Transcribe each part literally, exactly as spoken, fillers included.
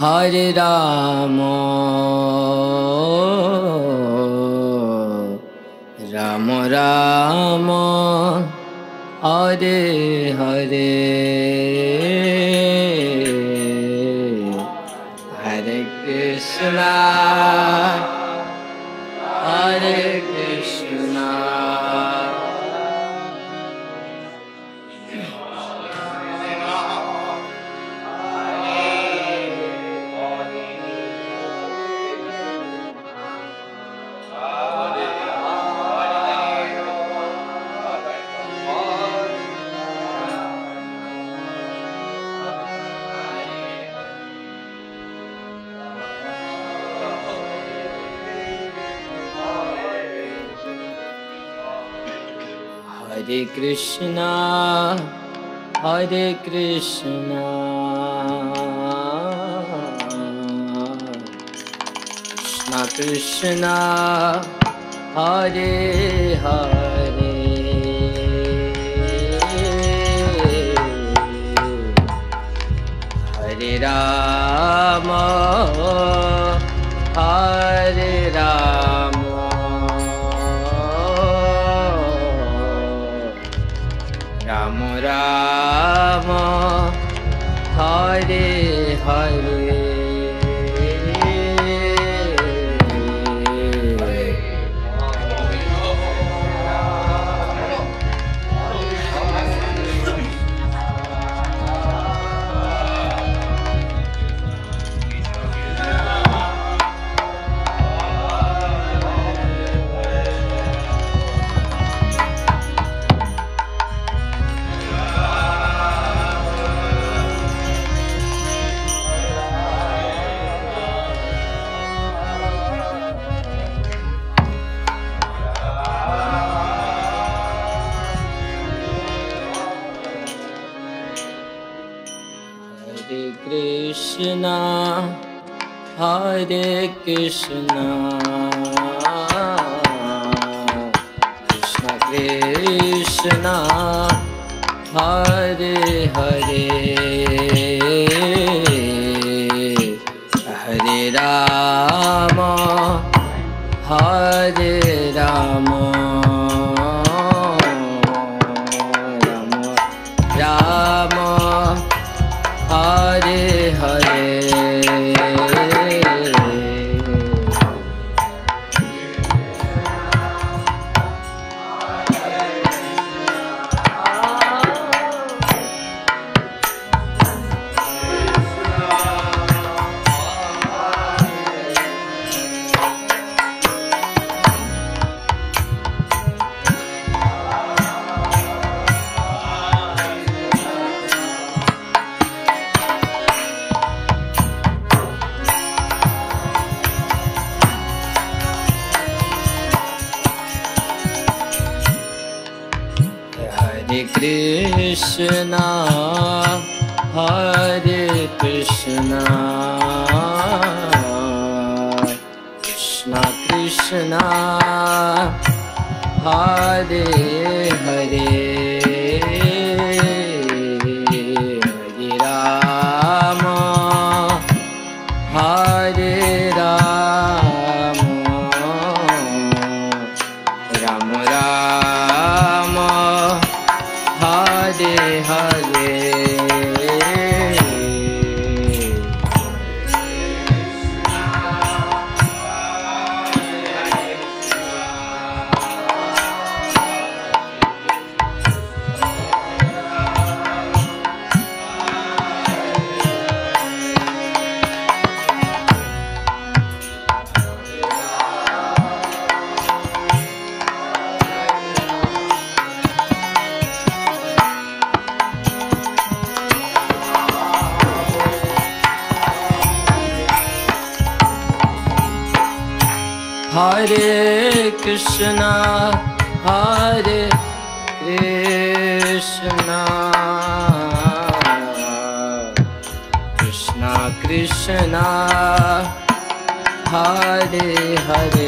हरे राम राम राम हरे हरे हरे कृष्णा हरे कृष्णा हरे कृष्णा हरे कृष्णा कृष्णा कृष्णा हरे हरे हरे राम हरे राम राम राम हरे हरे कृष्णा हरे कृष्णा कृष्णा कृष्णा हरे हरे हरे राम हरे राम राम राम हरे हरे हरे कृष्णा हरे कृष्णा कृष्णा कृष्णा हरे हरे हरे राम हरे राम राम राम हरे हरे हरे कृष्णा हरे कृष्णा कृष्णा कृष्णा हरे हरे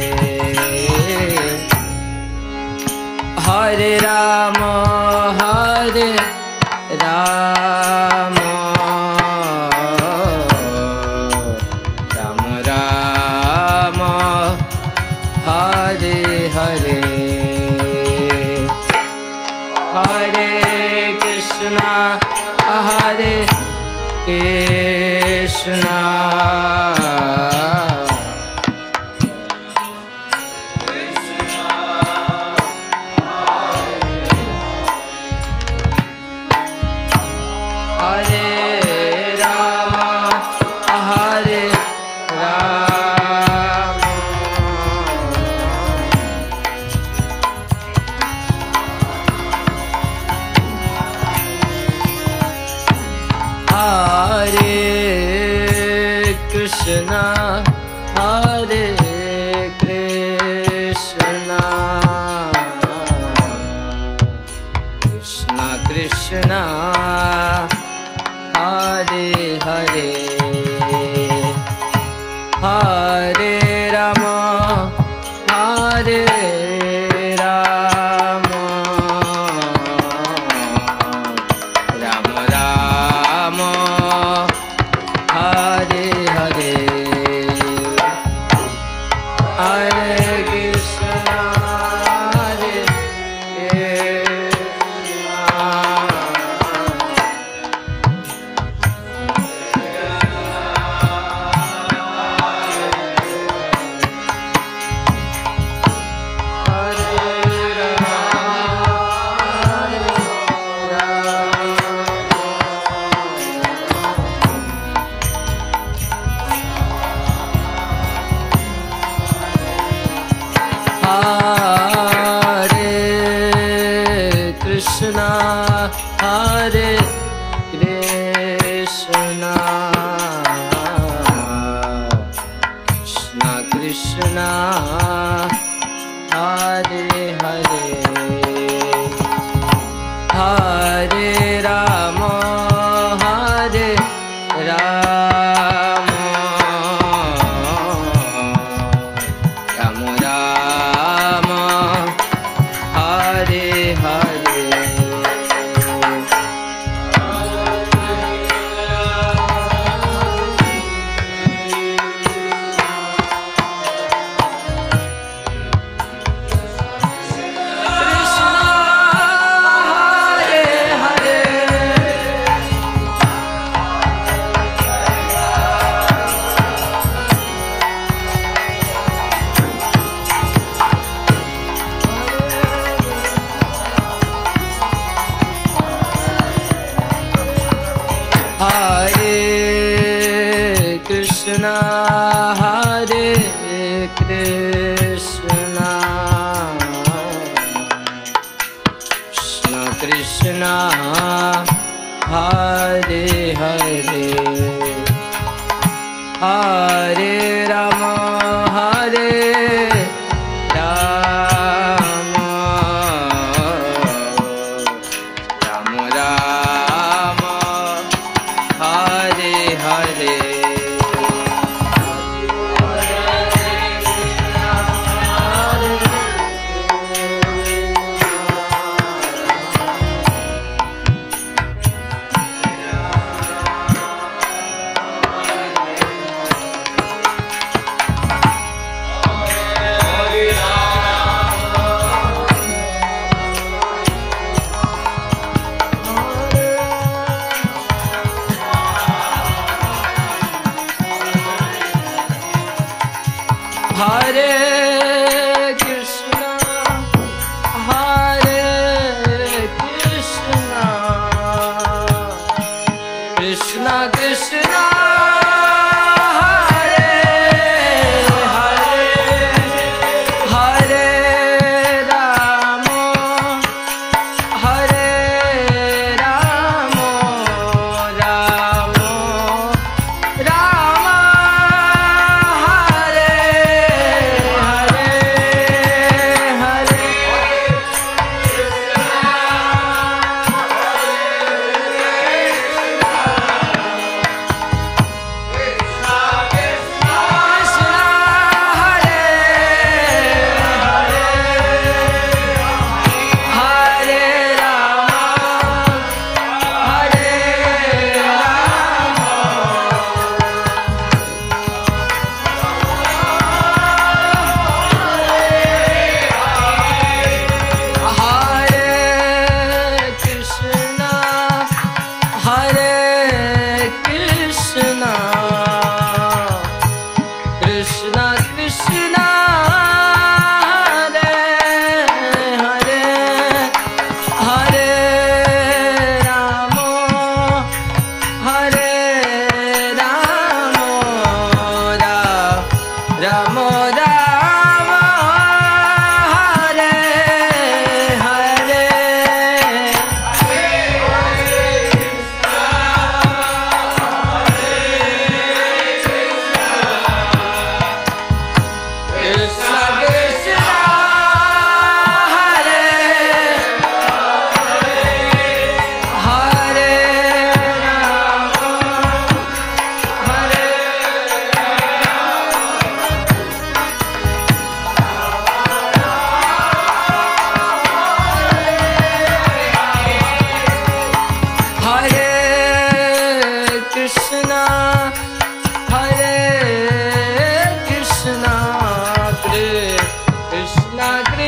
हरे राम हरे Ram Krishna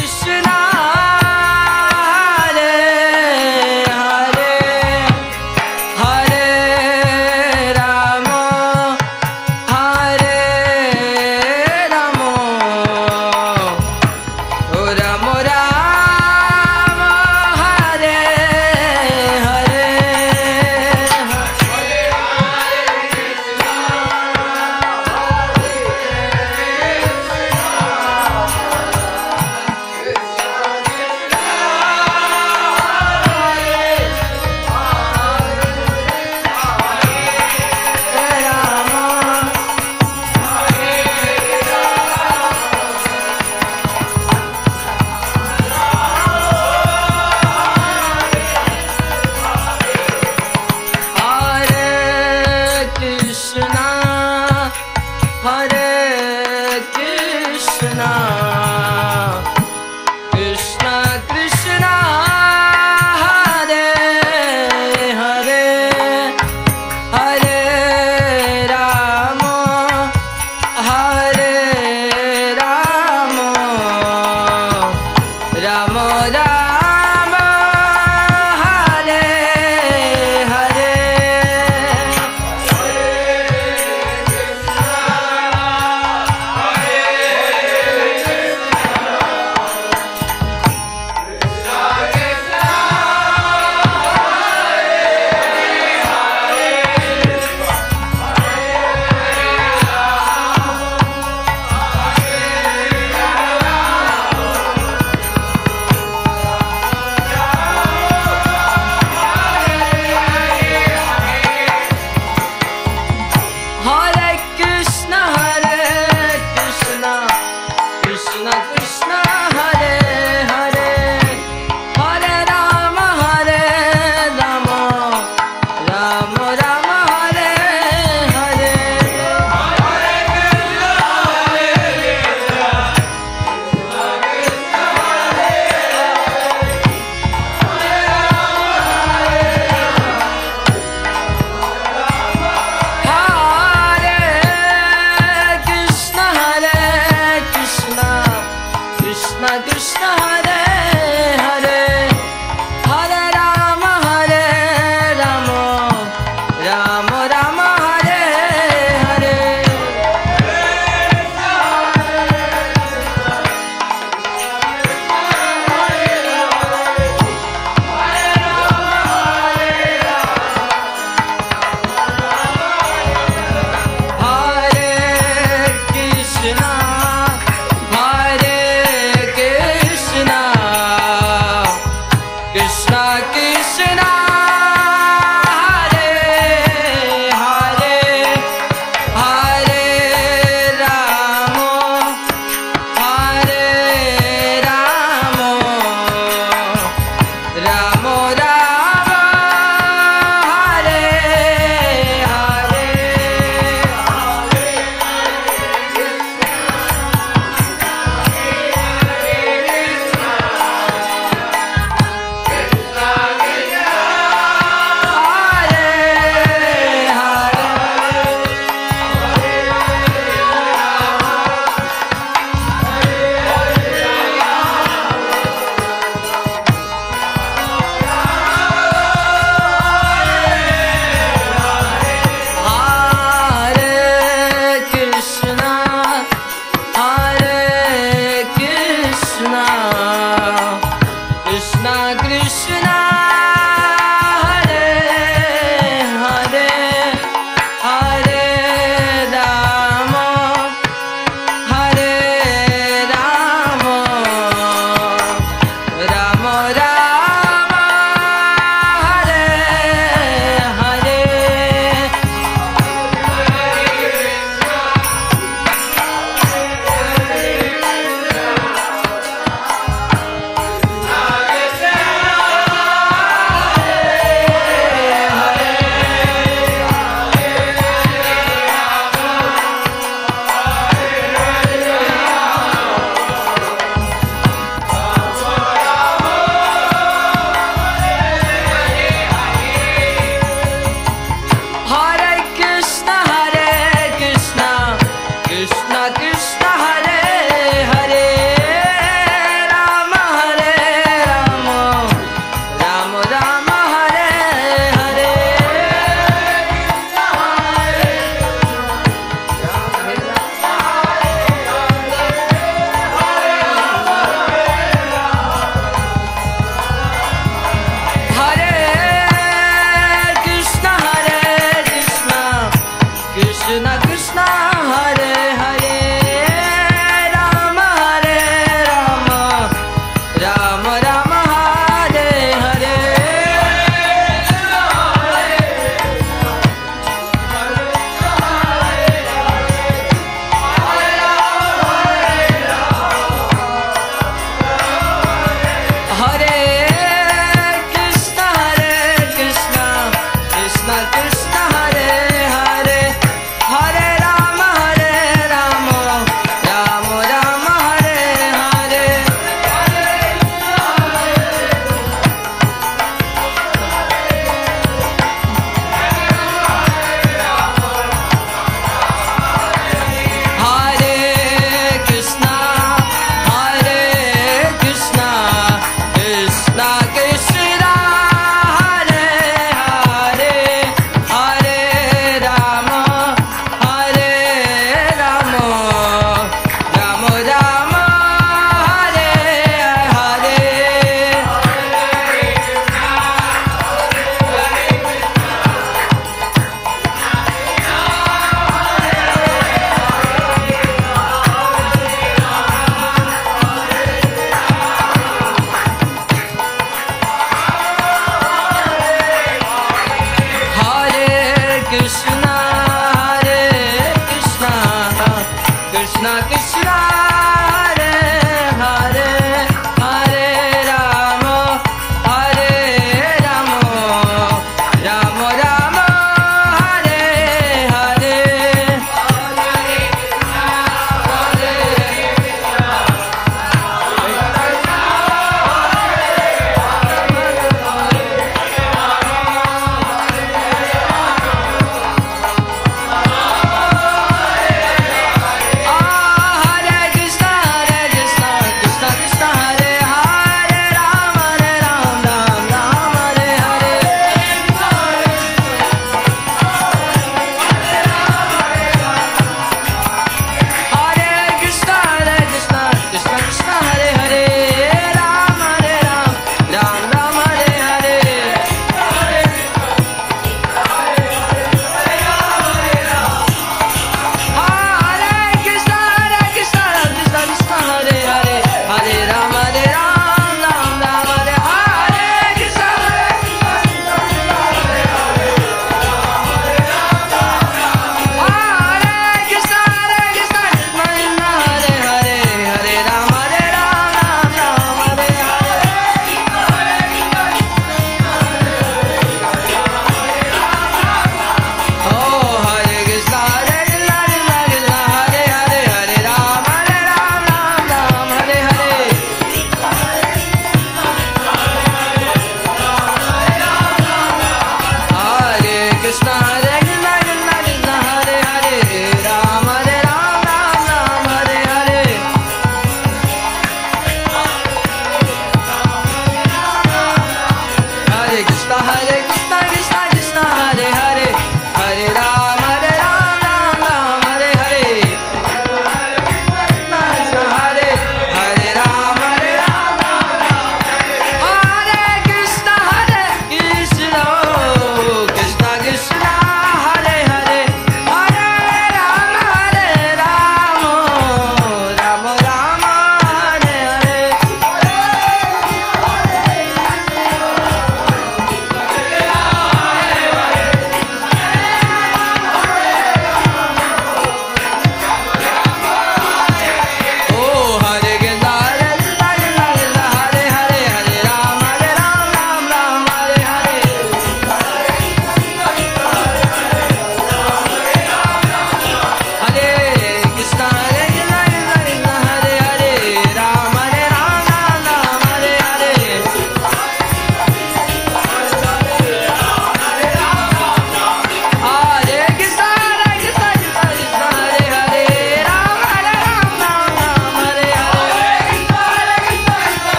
Krishna, Hare Hare, Hare Rama, Hare Rama, O Rama Rama, Hare Hare, Hare Krishna, Krishna Krishna, Hare Hare, Hare Rama, Hare Rama, Rama Rama, Hare Hare.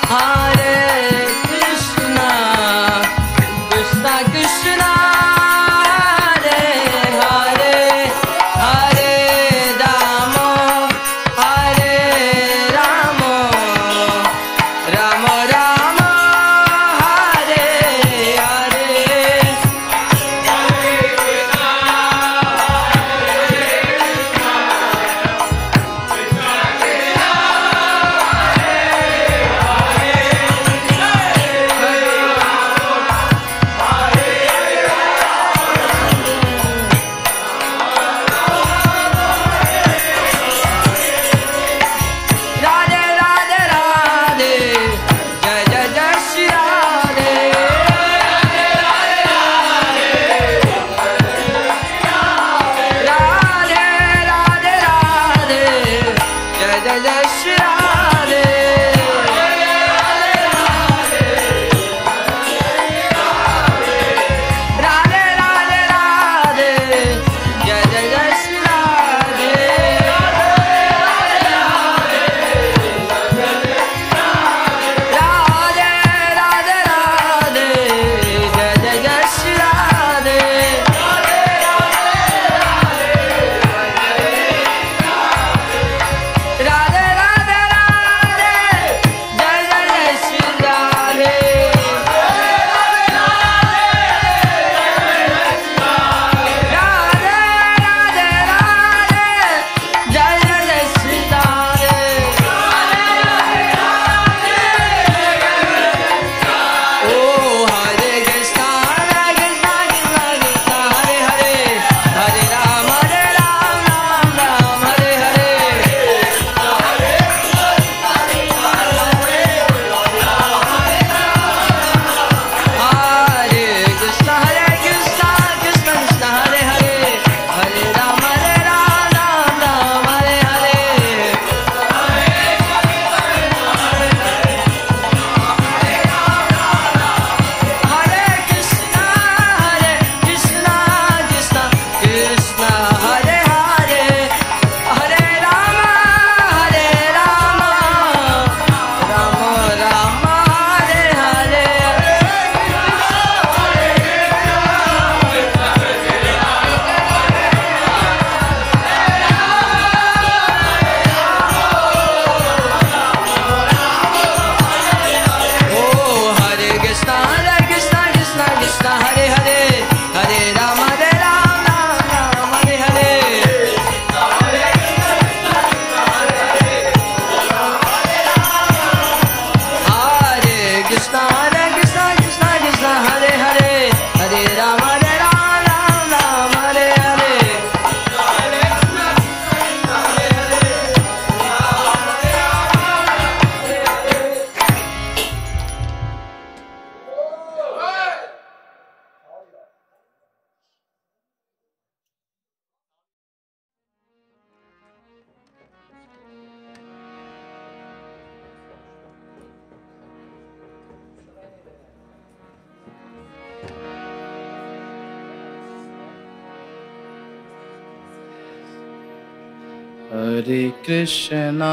Hare Krishna,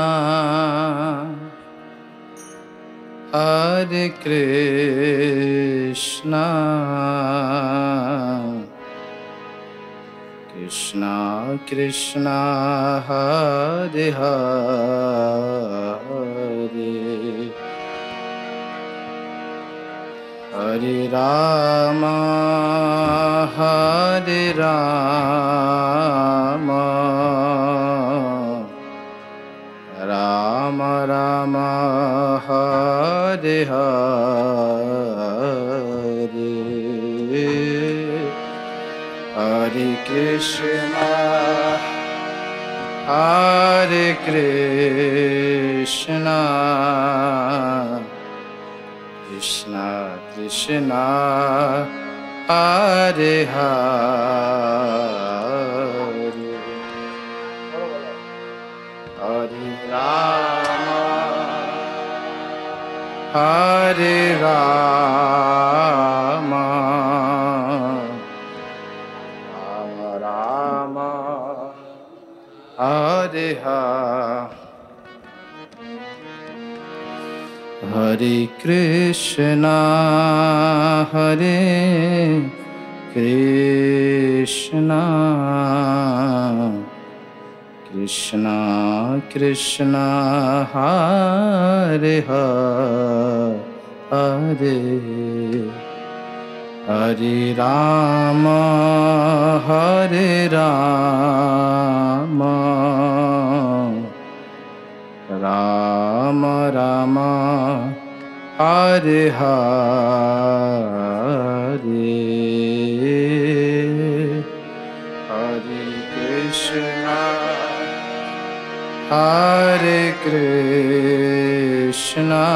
Hare Krishna, Krishna Krishna, Hare Hare, Hare Rama, Hare Rama, Rama Rama, Hare Hare, Hare Krishna, Hare Krishna, Krishna Krishna, Hare Hare, Hare Rama, Hare Rama, Rama Rama, Hare Hare, Hare Krishna, Hare Krishna, Krishna Krishna, Hare Hare, Hare Rama, Hare Rama, Rama Rama, Hare Hare, Hare Krishna, Hare Krishna,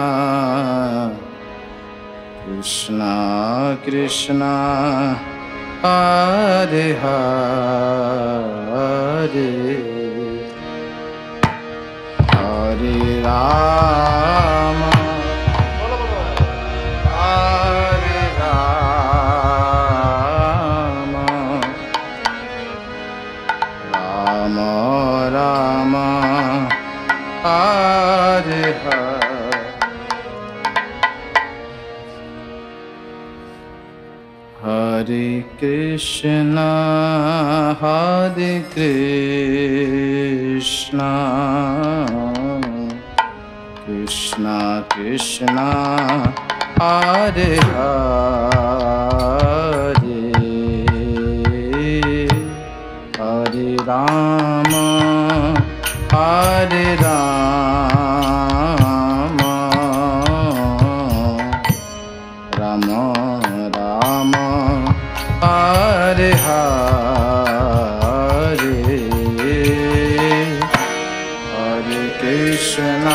Krishna Krishna, Hare Hare, Hare Rama, Hare Rama, Rama Rama, Hare Hare, Hare Krishna, Hare Krishna, Krishna Krishna, Hare Hare, Hare Rama, Hare Rama, Rama Rama, Hare Hare, Hare Krishna,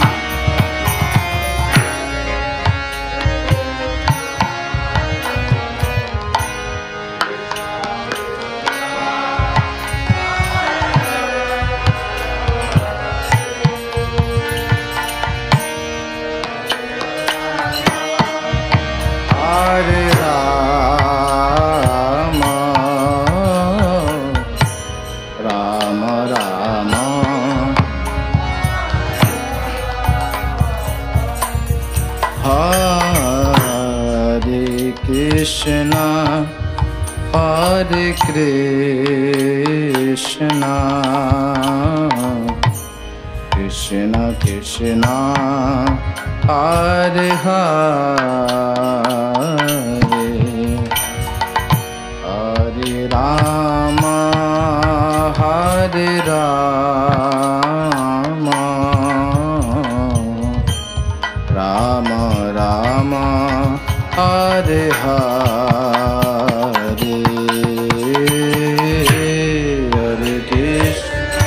Hare Rama, Rama Rama, Hare Krishna, Hare Krishna, Krishna Krishna, Hare Hare, Hare Rama, Hare Rama, Rama Rama, Hare Hare, Hare Krishna,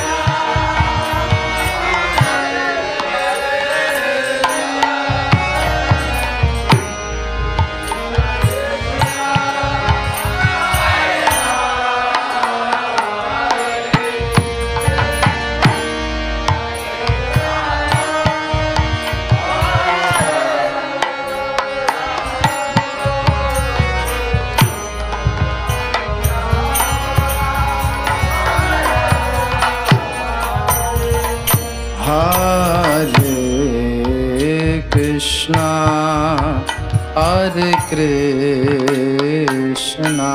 Hare Krishna, Hare Krishna,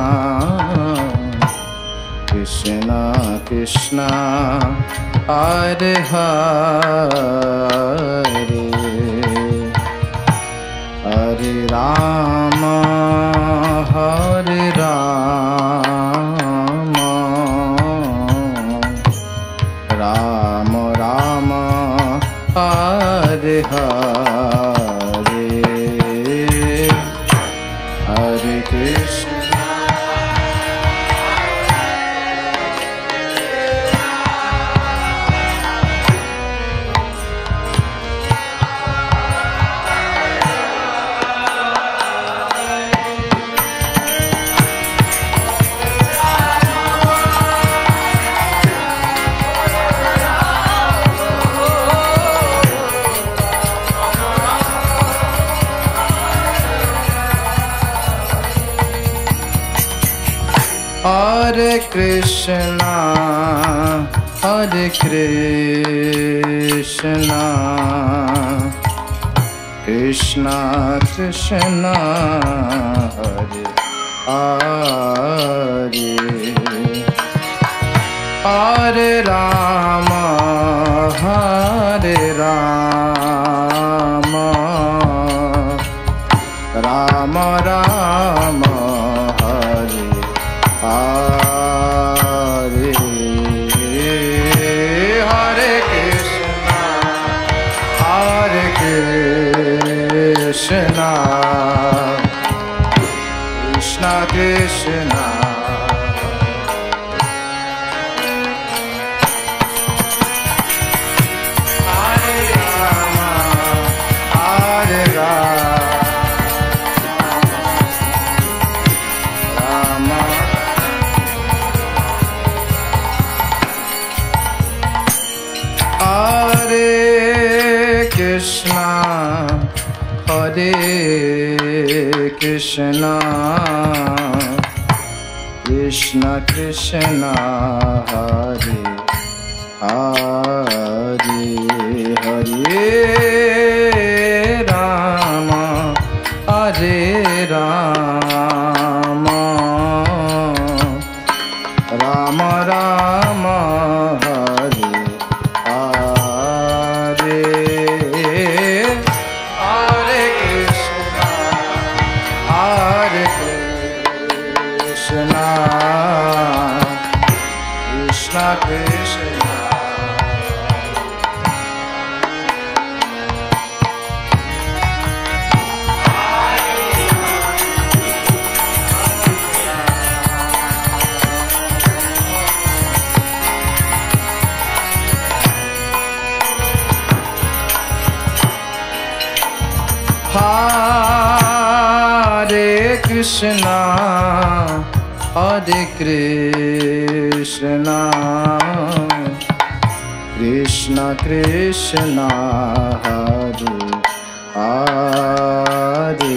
Krishna Krishna, Hare Hare, Hare Rama, Hare Rama, Rama Rama, Hare Hare, Hare Krishna, Hare Krishna, Hare Krishna, Krishna Krishna Hare Hare Hare Rama Hare Rama Rama Rama Hare Hare Hare Krishna Hare Krishna Krishna Krishna Hare Krishna Krishna Krishna Hare Hare Hare Rama Hare Rama Rama Rama Hare Hare Hare Krishna Hare Krishna Krishna Krishna Hare Krishna Hare Krishna Krishna Krishna Hare Hare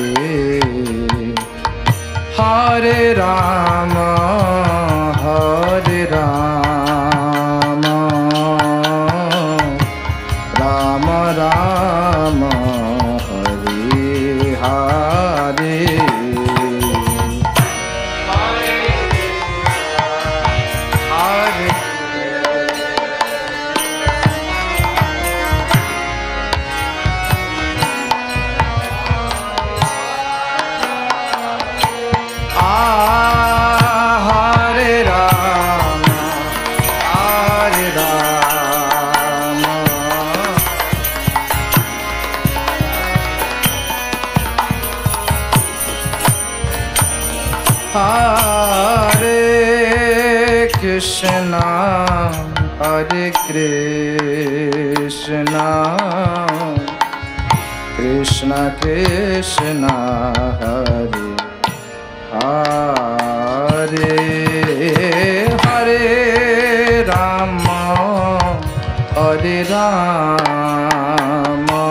Hare Rama Hare Rama Rama Rama Hare Krishna Hare Krishna Krishna Krishna Hare Hare Hare Rama Hare Rama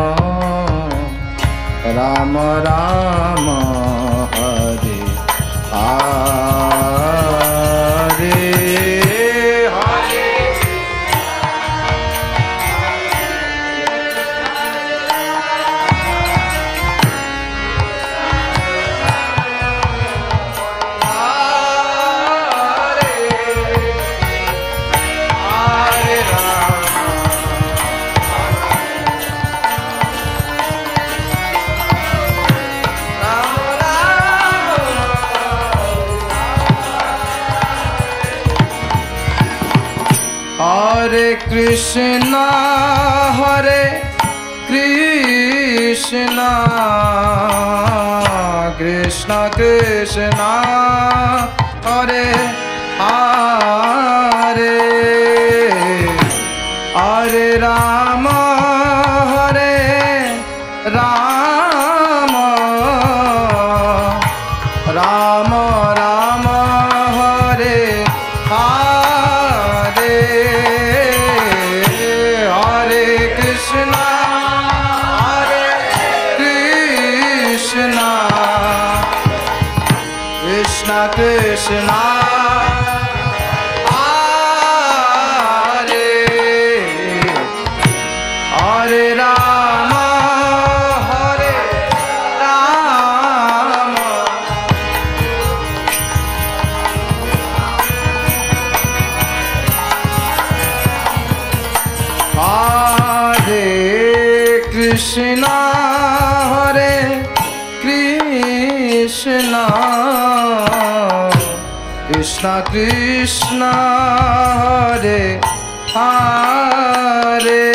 Rama Rama Hare Hare Hare Hare Krishna Hare Krishna Krishna Krishna Hare Hare Hare Rama Hare Rama Rama Rama Hare Hare Hare Krishna Hare Krishna Krishna Krishna Hare Hare Rama Hare Krishna Krishna Krishna Hare Hare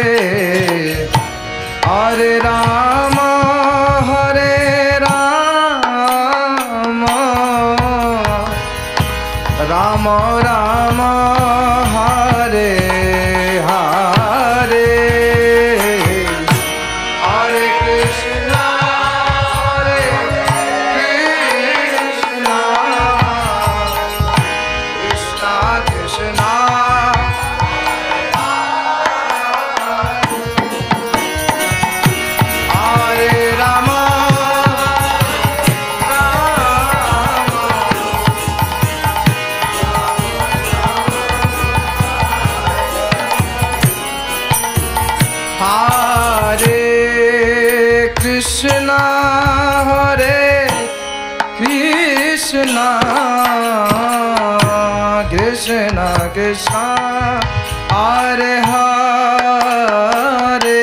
Hare Rama Hare Rama Rama Rama Hare Hare Hare Krishna Hare Krishna Krishna Krishna Hare Rama Hare Krishna Hare Krishna Krishna Krishna Hare Hare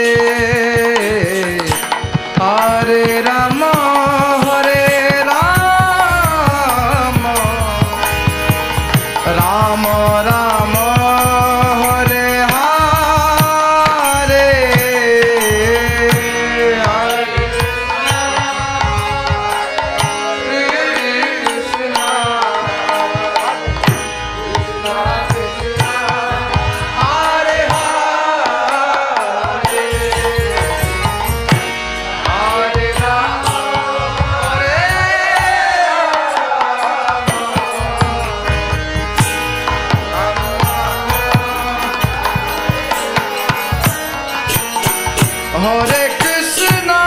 Hare Rama Hare Rama Rama Rama Hare Hare Hare Krishna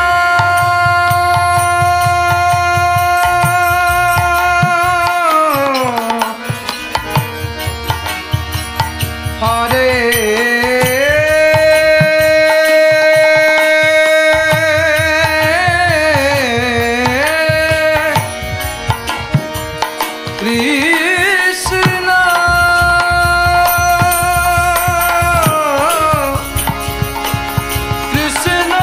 Hare Krishna Krishna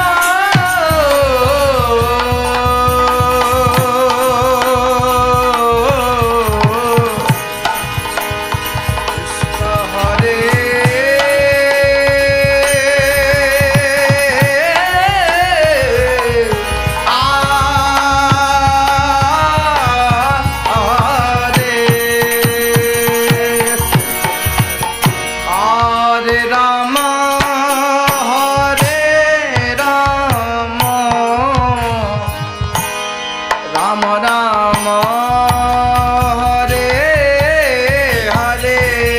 Hare Rama Hare Rama Rama Rama Hare Hare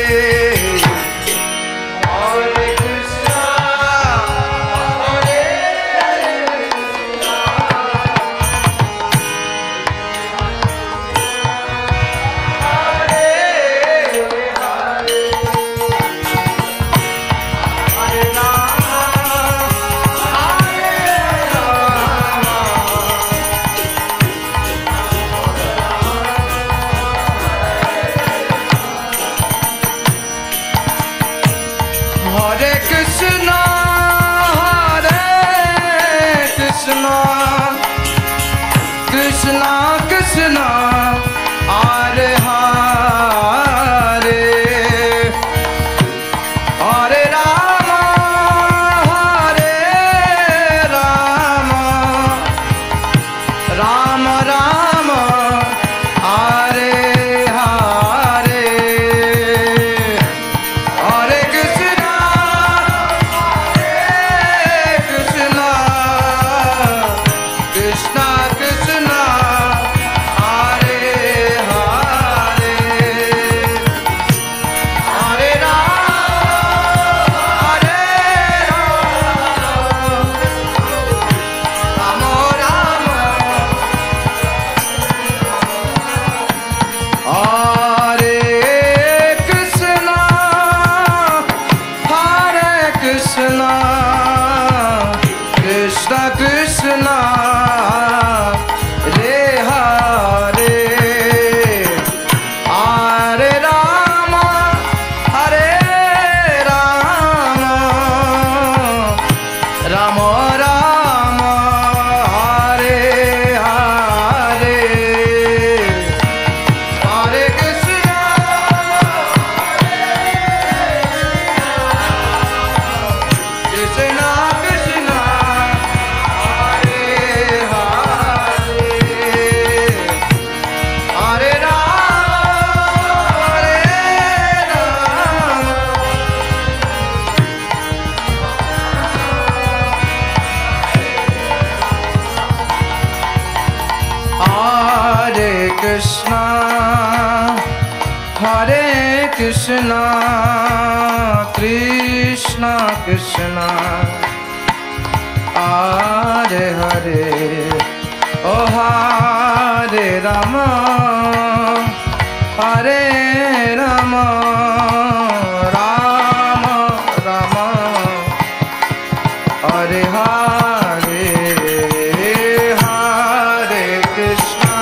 Hare Krishna Hare Hare Krishna Hare Krishna Krishna Krishna Hare Hare Hare Rama Hare Rama Rama Rama Hare Hare Hare Krishna Hare Krishna Krishna Krishna Hare Hare Hare Rama Hare Rama Rama Hare Krishna Hare Krishna Krishna Krishna Hare Hare Hare Rama Hare Rama Rama Rama Krishna, Krishna Krishna, Hare Hare, Oh Hare Rama, Hare Rama, Rama Rama, Hare Hare, Hare Krishna,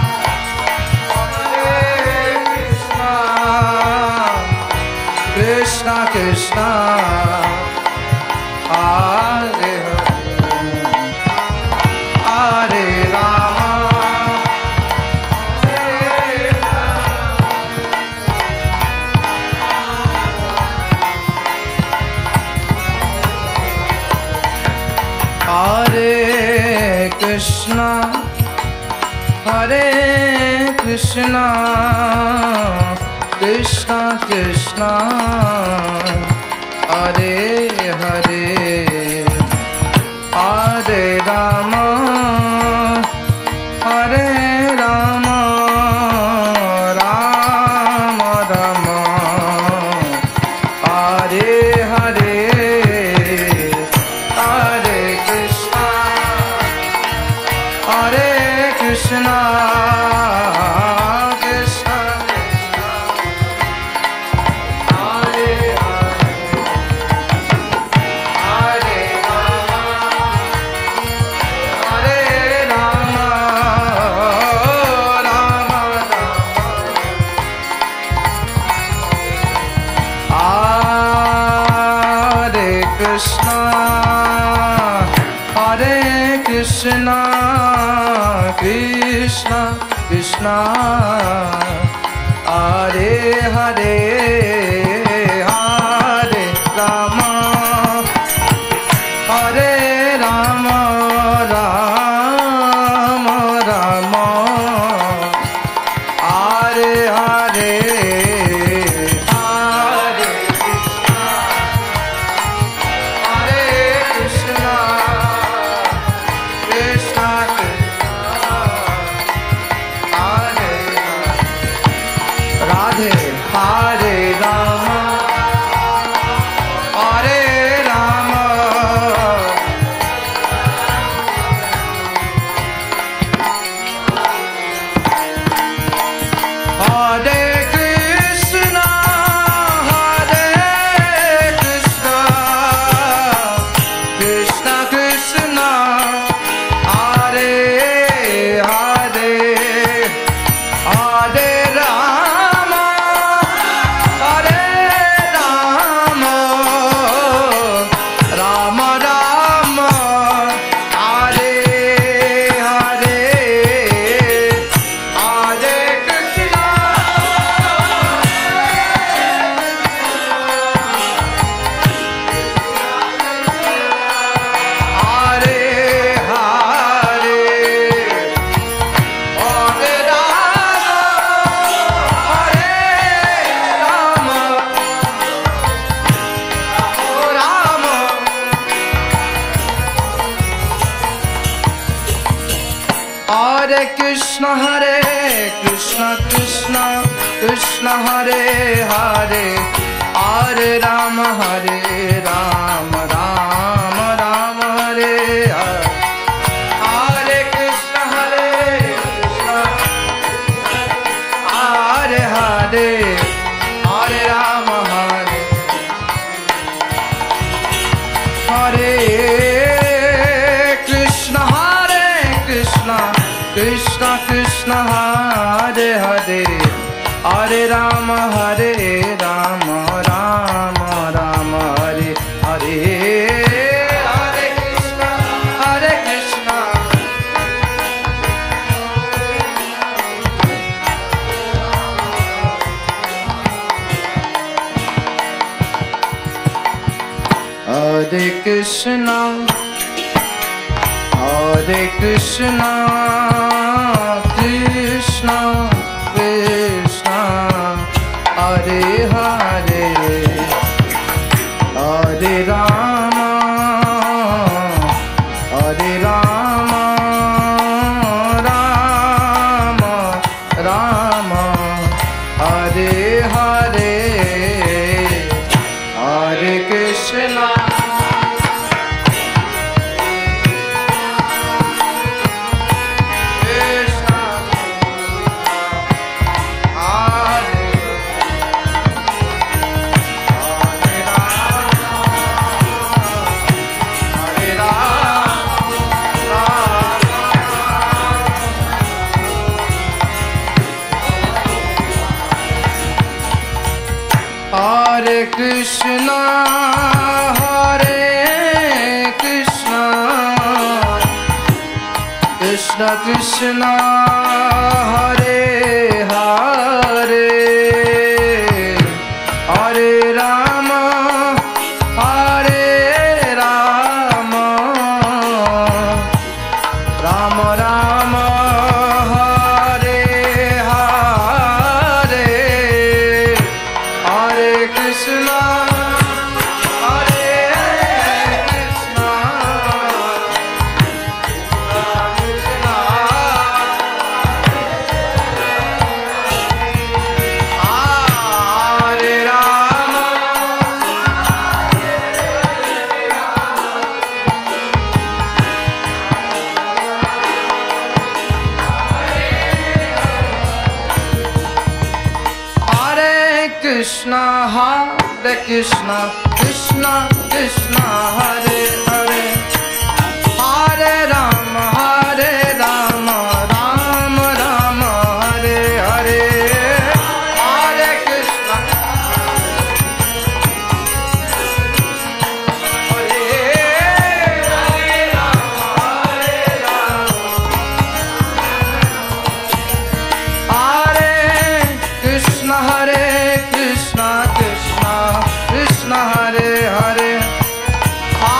Hare Krishna, Krishna Krishna, Hare Hare, Hare Rama, Hare Hare Krishna, Hare Krishna, Krishna Krishna, Hare Hare, Hare Rama, Hare Rama, Rama Rama, Hare Hare, Hare Krishna, Hare Krishna, Krishna Krishna, Hare Hare, Hare Rama, Hare Rama, Rama Rama, Hare Krishna, Hare Krishna, Krishna Krishna, Hare Hare, Hare Rama, Hare Rama, Rama Rama, Hare Hare, Hare Krishna, Hare Krishna, Krishna Krishna, Hare Radhe, Hare Rama, Hare Rama, Hare Krishna, Hare Krishna, Krishna Krishna, Hare Hare, Hare Rama, Hare Rama, Rama Rama, Hare Hare, Hare Krishna, Hare Hare, Hare Rama, Hare Rama, Hare Krishna, Hare Krishna, Krishna Krishna, Hare Hare, Hare Rama, Hare Rama, Rama Rama, Hare Hare, Hare Krishna, Hare Krishna, Hare Hare, Hare Rama, Hare Hare Krishna, Hare Krishna, Krishna Krishna, Hare Hare, Hare Rama, Hare Rama, Rama Rama, Hare Hare, Hare Krishna, Hare Krishna, Hare Krishna, Hare Krishna, Krishna Krishna, Hare Hare, Hare Rama, Hare Rama, Rama Rama, Hare Hare, Krishna, Hare Krishna, Krishna Krishna, Hare Hare, Hare Rama, Hare Rama, Rama Rama, Hare Hare, Hare Krishna, Hare Krishna, Krishna Hare Rama, Hare Krishna, Hare Krishna, Krishna Krishna, Hare Hare, Hare Rama, Hare Rama, Rama Rama, Hare Hare, Hare Krishna, Hare Hare Rama, Hare Rama, Hare Krishna, Hare Krishna, Krishna Krishna, Hare Hare,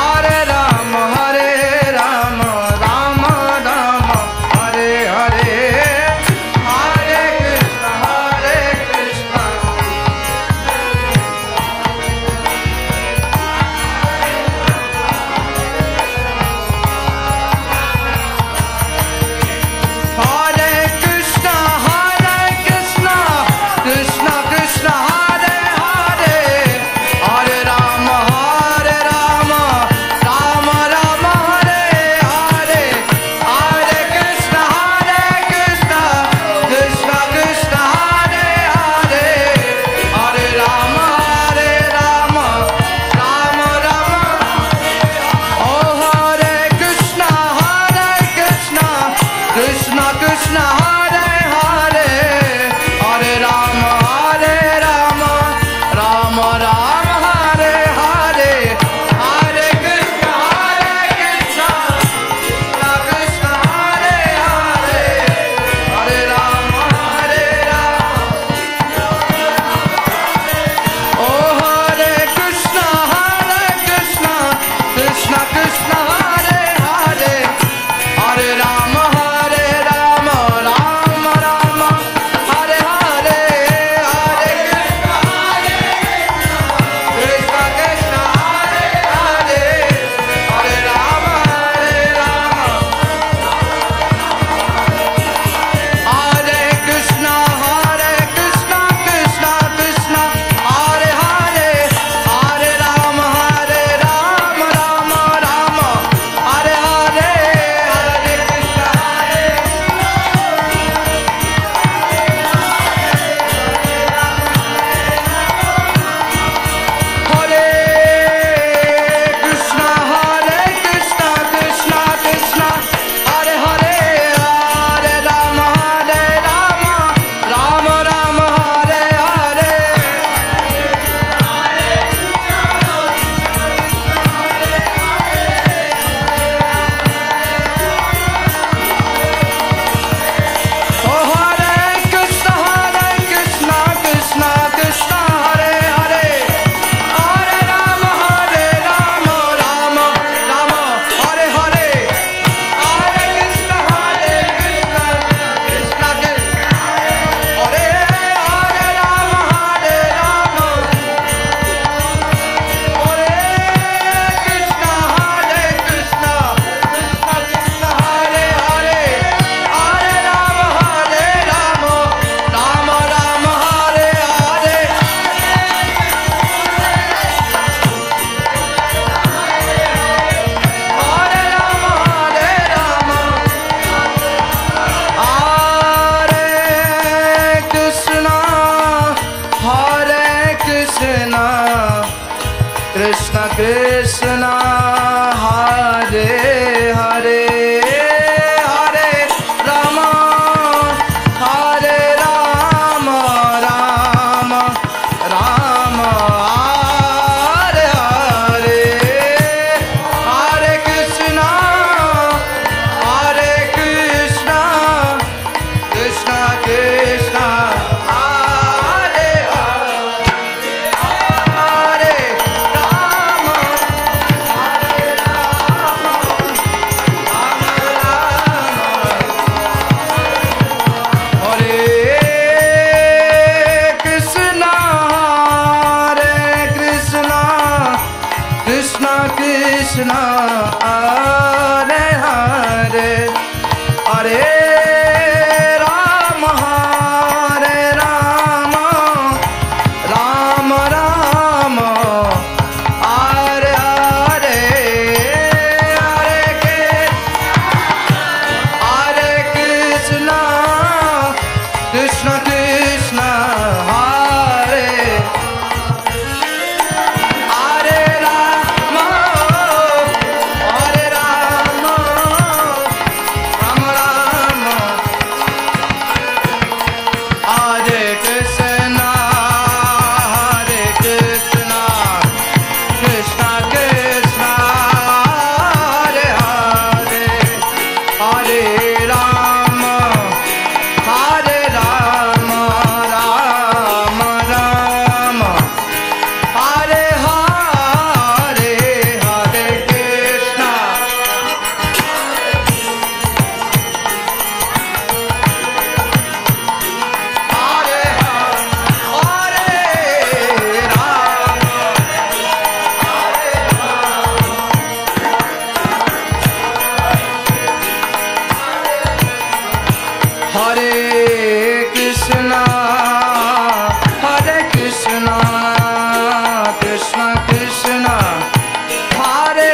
Hare Krishna, Hare Krishna, Krishna Krishna, Hare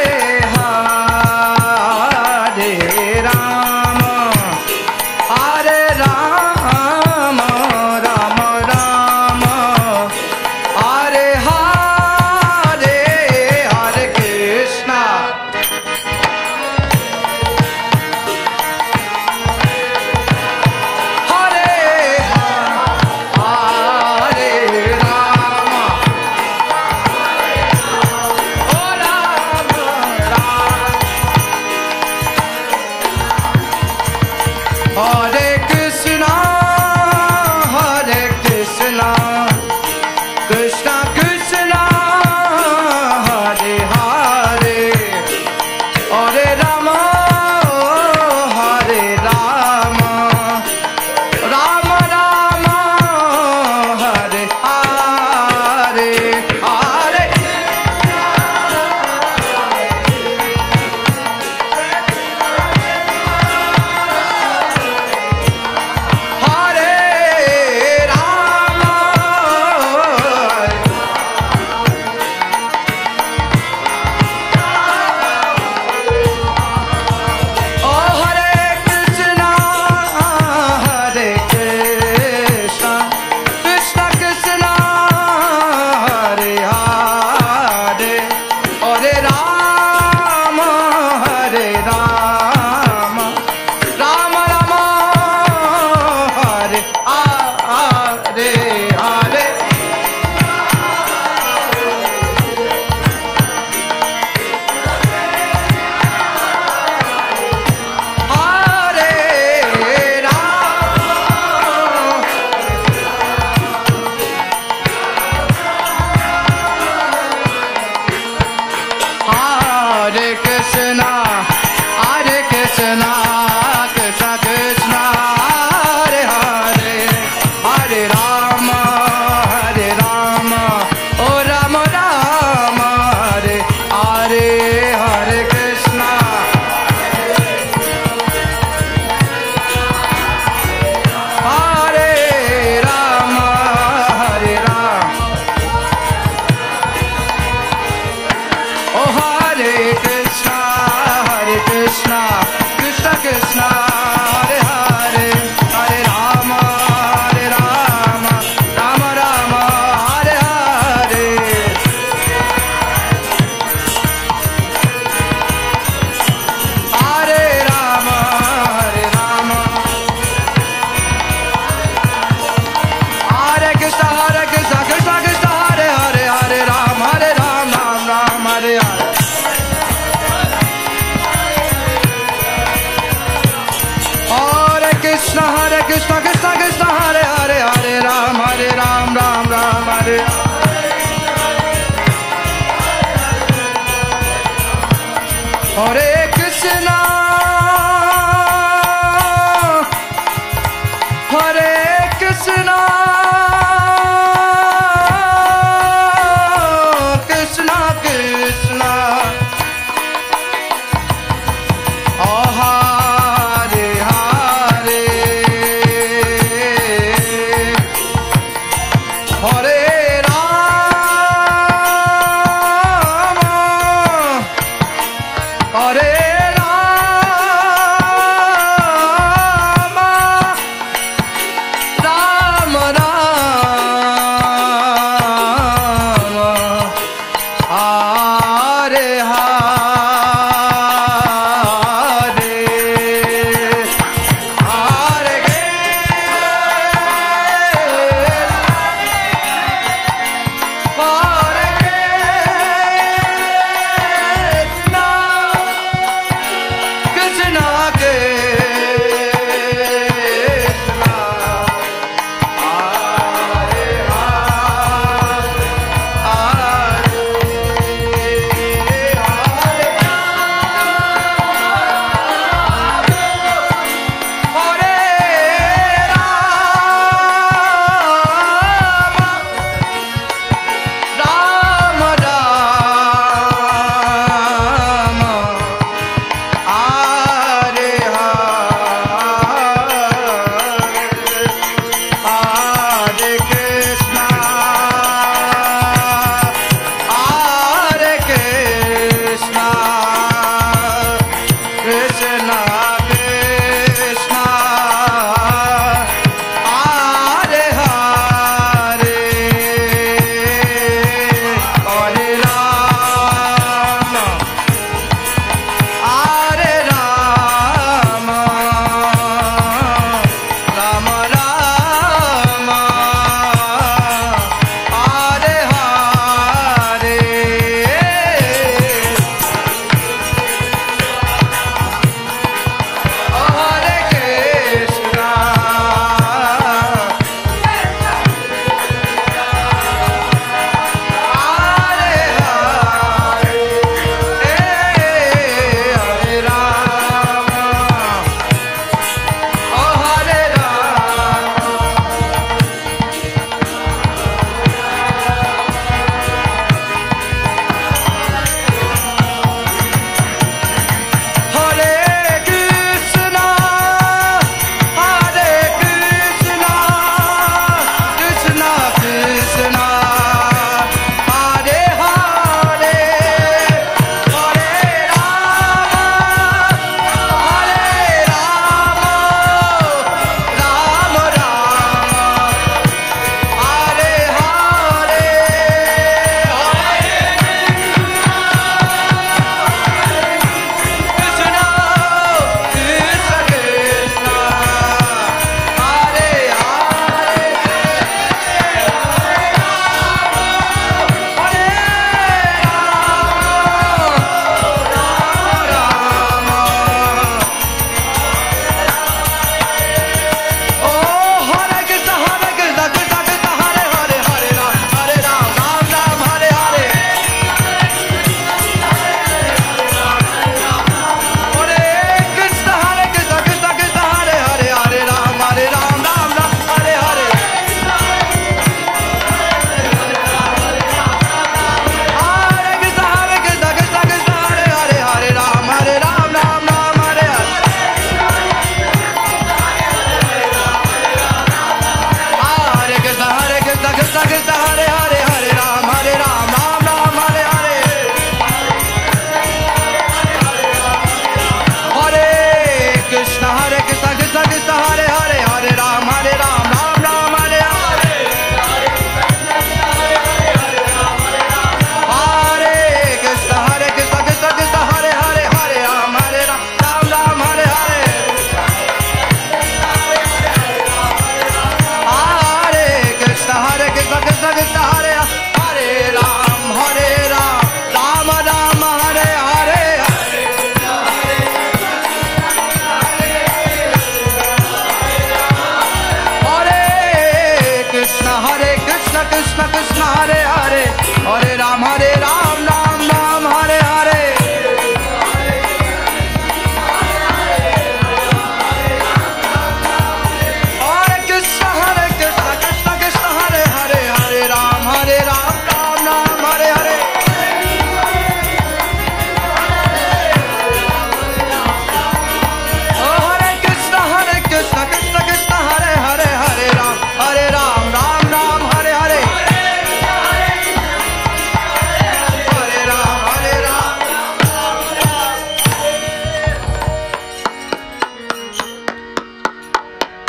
Hare, Rama, Hare Rama, Rama Rama, Hare Hare, Hare Krishna. Hare Krishna, Hare Krishna, Krishna Krishna, Hare Hare, Hare Rama, Hare Rama, Rama Rama, Hare Hare, Hare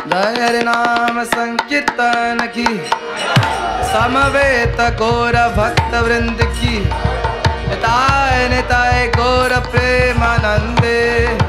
जय हरि नाम संकीर्तन की समवेत गौर भक्त वृंद की निताय निताय गौर प्रेमानंदे।